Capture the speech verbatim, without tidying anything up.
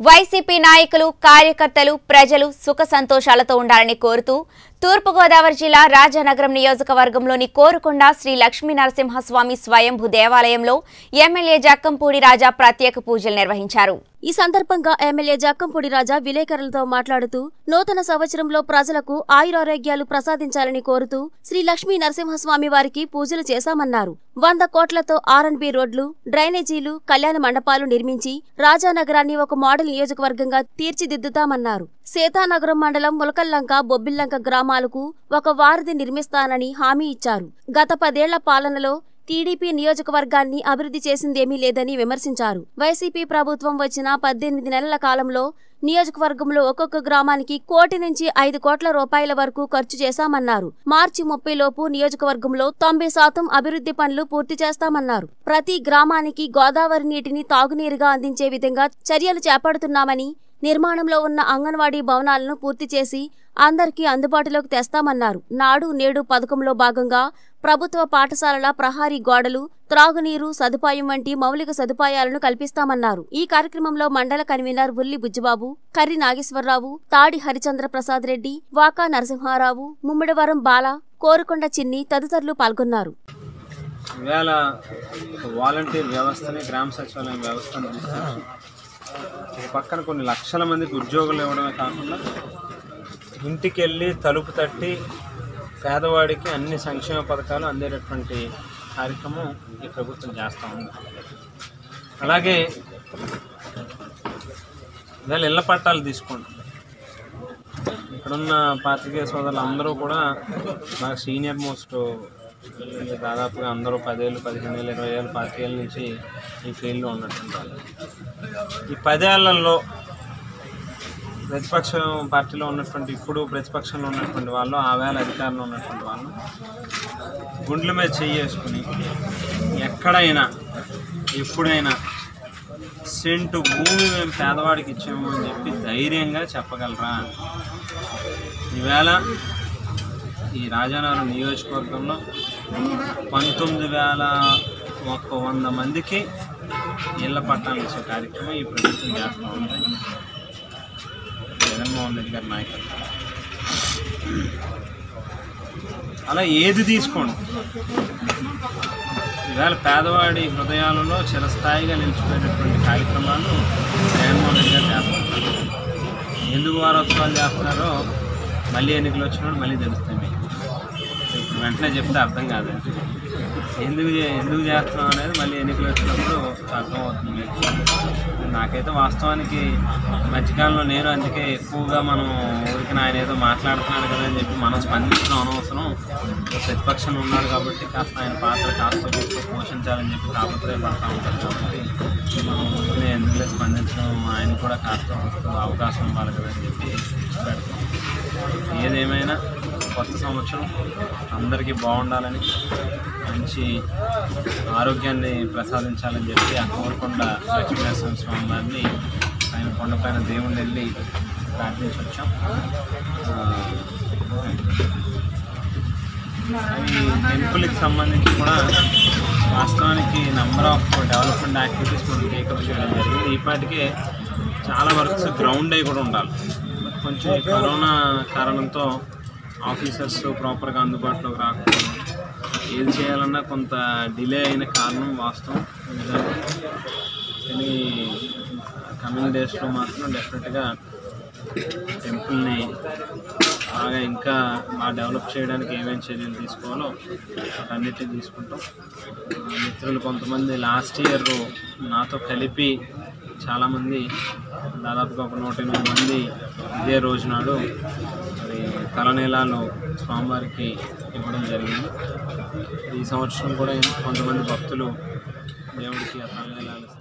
YCP నాయకులు కార్యకర్తలు ప్రజలు సుఖ సంతోషాలతో ఉండాలని కోరుతూ తూర్పు గోదావరి జిల్లా రాజానగరం నియోజకవర్గంలోని కోరుకొండ శ్రీ లక్ష్మీ నరసింహస్వామి స్వయంభూ దేవాలయంలో ఎమ్మెల్యే జక్కంపూడి రాజా ప్రత్యేక పూజలు నిర్వహించారు। ఈ సందర్భంగా ఎమ్మెల్యే జక్కంపూడి రాజా విలేకరులతో మాట్లాడుతూ నూతన సంవత్సరంలో ప్రజలకు ఆయురారోగ్యాలు ప్రసాదించాలని కోరుతూ శ్రీ లక్ష్మీ నరసింహస్వామి వారికి పూజలు చేశామన్నారు। వంద కోట్లతో ఆర్ అండ్ బి రోడ్లు, డ్రైనేజీలు, కళ్యాణ మండపాలు నిర్మించి రాజానగరాన్ని ఒక మోడల్ నియోజకవర్గంగా తీర్చిదిద్దుతామన్నారు। సీతానగరం మండలం ములకల్లంక, బొబ్బిల్లంక గ్రామాలకు ఒక వారధి నిర్మిస్తానని హామీ ఇచ్చారు। గత పదేళ్ల పాలనలో టీడీపీ నియోజకవర్గాన్ని అభివృద్ధి చేసిందేమీ లేదని విమర్శించారు। వైసీపీ ప్రభుత్వం వచ్చిన పద్దెనిమిది నెలల కాలంలో నియోజకవర్గంలో ఒక్కొక్క గ్రామానికి కోటి నుంచి ఐదు కోట్ల రూపాయల వరకు ఖర్చు చేశామన్నారు। మార్చి ముప్పై లోపు నియోజకవర్గంలో తొంభై శాతం అభివృద్ధి పనులు పూర్తి చేస్తామన్నారు। ప్రతి గ్రామానికి గోదావరి నీటిని తాగునీరుగా అందించే విధంగా చర్యలు చేపడుతున్నామని, నిర్మాణంలో ఉన్న అంగన్వాడీ భవనాలను పూర్తి చేసి అందరికీ అందుబాటులోకి తెస్తామన్నారు। నాడు నేడు పథకంలో భాగంగా ప్రభుత్వ పాఠశాలల ప్రహారీ గోడలు, త్రాగునీరు సదుపాయం వంటి మౌలిక సదుపాయాలను కల్పిస్తామన్నారు। ఈ కార్యక్రమంలో మండల కన్వీనర్ ఉల్లి బుజ్జిబాబు, కర్రి నాగేశ్వరరావు, తాడి హరిచంద్ర ప్రసాద్ రెడ్డి, వాకా నరసింహారావు, ముమ్మిడివరం బాల, కోరుకొండ చిన్ని తదితరులు పాల్గొన్నారు। వాలంటీర్ వ్యవస్థని, గ్రామ సచివాలయం వ్యవస్థను పక్కన కొన్ని లక్షల మందికి ఉద్యోగులు ఇవ్వడమే కాకుండా ఇంటికి వెళ్ళి తలుపు తట్టి పేదవాడికి అన్ని సంక్షేమ పథకాలు అందేటటువంటి కార్యక్రమం ఈ ప్రభుత్వం చేస్తూ ఉంది। అలాగే ఇవాళ ఇళ్ల పట్టాలు తీసుకోండి, ఇక్కడున్న పాత్రికేయ సోదరులు అందరూ కూడా నాకు సీనియర్ మోస్ట్, దాదాపుగా అందరూ పదేళ్ళు, పదిహేను ఏళ్ళు, ఇరవై ఏళ్ళు, పాతికేళ్ళ నుంచి ఈ ఫీల్డ్లో ఉన్నటువంటి వాళ్ళు। ఈ పదేళ్లలో ప్రతిపక్ష పార్టీలో ఉన్నటువంటి, ఇప్పుడు ప్రతిపక్షంలో ఉన్నటువంటి వాళ్ళు, ఆ వేళ అధికారంలో ఉన్నటువంటి వాళ్ళు గుండ్ల మీద చేసుకుని ఎక్కడైనా ఎప్పుడైనా సెంటు భూమి మేము పేదవాడికి ఇచ్చాము అని చెప్పి ధైర్యంగా చెప్పగలరా? ఈవేళ ఈ రాజానగరం నియోజకవర్గంలో పంతొమ్మిది వేల ఒక్క వంద మందికి ఇళ్ల పట్టాలు ఇచ్చే కార్యక్రమం ఈ ప్రభుత్వం చేస్తూ ఉంది, జగన్మోహన్ రెడ్డి గారి నాయకత్వం। అలా ఏది తీసుకోండి, ఈవేళ పేదవాడి హృదయాలలో చిరస్థాయిగా నిలిచిపోయినటువంటి కార్యక్రమాలు జగన్మోహన్ రెడ్డి గారు చేస్తున్నారు। ఎందుకు వారోత్సవాలు చేస్తున్నారో మళ్ళీ ఎన్నికలు వచ్చినప్పుడు మళ్ళీ తెలుస్తుంది। ఇప్పుడు వెంటనే చెప్తే అర్థం కాదు, ఎందుకు ఎందుకు చేస్తున్నాం అనేది మళ్ళీ ఎన్నికలు వచ్చినప్పుడు అర్థమవుతుంది। నాకైతే వాస్తవానికి మధ్యకాలంలో నేను అందుకే ఎక్కువగా మనం ఊరికి ఆయన ఏదో మాట్లాడుతున్నాడు కదా అని చెప్పి మనం స్పందించడం అనవసరం, ప్రతిపక్షంలో ఉన్నాడు కాబట్టి కాస్త ఆయన పాత్ర కాస్త గొప్ప పోషించాలని చెప్పి తాపత్రయపడతా ఉంటారు కాబట్టి మనం ఊరికి ఎందుకులే స్పందించడం, ఆయన కూడా కాస్త అవకాశం ఇవ్వాలి కదా అని చెప్పి పెడతాం। ఏదేమైనా కొత్త సంవత్సరం అందరికీ బాగుండాలని, మంచి ఆరోగ్యాన్ని ప్రసాదించాలని చెప్పి ఆ కోరుకొండ లక్ష్మీ నరసింహస్వామి వారిని ఆయన కొండపైన దేవుణ్ణి వెళ్ళి ప్రార్థించి వచ్చాం। ఈ టెంపుల్కి సంబంధించి కూడా వాస్తవానికి నెంబర్ ఆఫ్ డెవలప్మెంట్ యాక్టివిటీస్ మనం టేకప్ చేయడం జరిగింది। ఈపాటికే చాలా వర్క్స్ గ్రౌండ్ అయి కూడా ఉండాలి, కొంచెం కరోనా కారణంతో ఆఫీసర్స్ ప్రాపర్గా అందుబాటులోకి రాకపోవడం, ఏది చేయాలన్నా కొంత డిలే అయిన కారణం వాస్తవం నిజంగా। కానీ కమింగ్ డేస్లో మాత్రం డెఫినెట్గా టెంపుల్ని బాగా ఇంకా బాగా డెవలప్ చేయడానికి ఏమేమి చర్యలు తీసుకోవాలో వాటన్నిటిని తీసుకుంటాం। మిత్రులు కొంతమంది లాస్ట్ ఇయర్ నాతో కలిపి చాలామంది, దాదాపుగా ఒక నూట ఎనిమిది మంది ఇదే రోజు నాడు మరి తలనీలాలు స్వామివారికి ఇవ్వడం జరిగింది। ఈ సంవత్సరం కూడా కొంతమంది భక్తులు దేవుడికి ఆ తలనీలాలు